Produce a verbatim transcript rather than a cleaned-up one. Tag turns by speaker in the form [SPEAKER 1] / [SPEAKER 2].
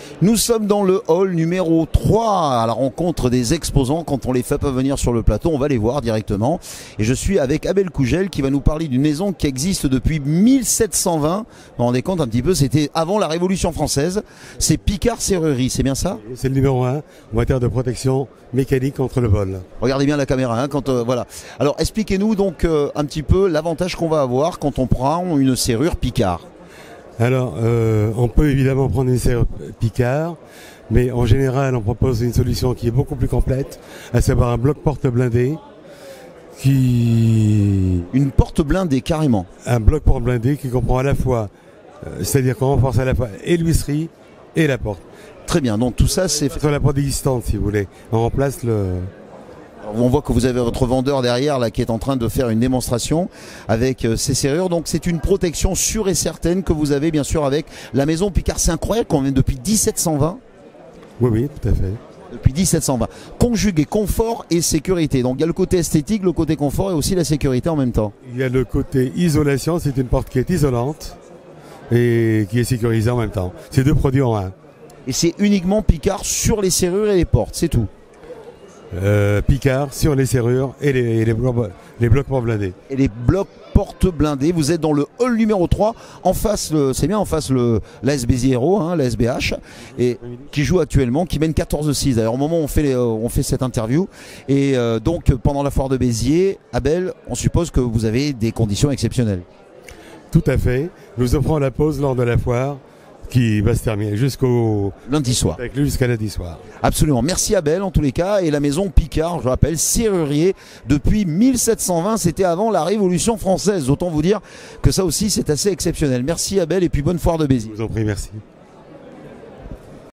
[SPEAKER 1] Nous sommes dans le hall numéro trois à la rencontre des exposants. Quand on les fait pas venir sur le plateau, on va les voir directement. Et je suis avec Abel Cougel qui va nous parler d'une maison qui existe depuis mille sept cent vingt. Vous vous rendez compte un petit peu, c'était avant la Révolution française. C'est Picard Serrurerie, c'est bien ça?
[SPEAKER 2] C'est le numéro un en matière de protection mécanique contre le vol.
[SPEAKER 1] Regardez bien la caméra, hein, quand euh, voilà. Alors expliquez-nous donc euh, un petit peu l'avantage qu'on va avoir quand on prend une serrure Picard.
[SPEAKER 2] Alors, euh, on peut évidemment prendre une serrure Picard, mais en général, on propose une solution qui est beaucoup plus complète, à savoir un bloc porte blindé, qui...
[SPEAKER 1] Une porte blindée, carrément.
[SPEAKER 2] Un bloc porte blindé qui comprend à la fois, euh, c'est-à-dire qu'on renforce à la fois et l'huisserie et la porte.
[SPEAKER 1] Très bien, donc tout ça c'est...
[SPEAKER 2] Sur la porte existante, si vous voulez. On remplace le...
[SPEAKER 1] On voit que vous avez votre vendeur derrière là qui est en train de faire une démonstration avec euh, ces serrures. Donc c'est une protection sûre et certaine que vous avez bien sûr avec la maison Picard. C'est incroyable qu'on vienne depuis mille sept cent vingt.
[SPEAKER 2] Oui, oui, tout à fait.
[SPEAKER 1] Depuis mille sept cent vingt. Conjugué confort et sécurité. Donc il y a le côté esthétique, le côté confort et aussi la sécurité en même temps.
[SPEAKER 2] Il y a le côté isolation, c'est une porte qui est isolante et qui est sécurisée en même temps. C'est deux produits en un.
[SPEAKER 1] Et c'est uniquement Picard sur les serrures et les portes, c'est tout.
[SPEAKER 2] Euh, Picard sur les serrures et les, et les, blocs, les blocs portes blindés.
[SPEAKER 1] Et les blocs portes blindés, vous êtes dans le hall numéro trois, en face, c'est bien en face le l'A S Béziers Hérault, hein, l'A S B H, et qui joue actuellement, qui mène quatorze six. D'ailleurs, au moment où on fait, les, on fait cette interview, et euh, donc pendant la foire de Béziers, Abel, on suppose que vous avez des conditions exceptionnelles.
[SPEAKER 2] Tout à fait. Nous offrons la pause lors de la foire, qui va se terminer jusqu'au
[SPEAKER 1] lundi soir.
[SPEAKER 2] Jusqu'à lundi soir.
[SPEAKER 1] Absolument. Merci Abel en tous les cas. Et la maison Picard, je rappelle, serrurier depuis mille sept cent vingt. C'était avant la Révolution française. Autant vous dire que ça aussi c'est assez exceptionnel. Merci Abel et puis bonne foire de Béziers.
[SPEAKER 2] Je vous en prie, merci.